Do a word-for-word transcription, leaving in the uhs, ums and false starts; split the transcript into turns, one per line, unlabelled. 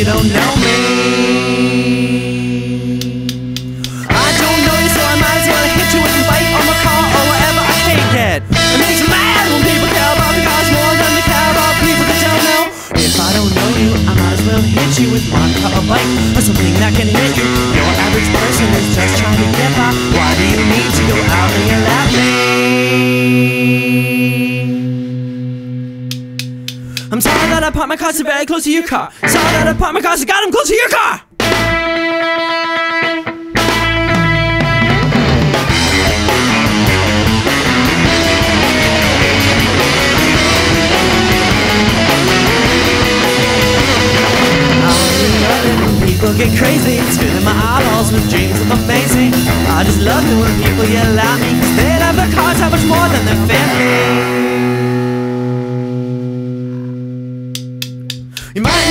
you don't know me. I don't know you, so I might as well hit you with a bite on my car or whatever I can get. It makes me mad when people care about the cars more than they care about people that don't know. If I don't know you, I might as well hit you with one car or bike or something that can hit you. Your average person is just trying to get by. Why do you need to go out and yell at me? I'm sorry that I parked my car so very close to your car. Sorry that I parked my car so goddamn close to your car. People get crazy, it's filling my eyeballs with dreams of amazing. I just love it when people yell at me, cause they love their cars so much more than their family. You might